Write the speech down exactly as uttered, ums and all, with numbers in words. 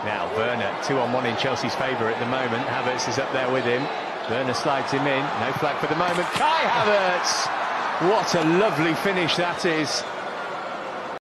Now Werner, two on one in Chelsea's favour at the moment. Havertz is up there with him. Werner slides him in. No flag for the moment. Kai Havertz! What a lovely finish that is.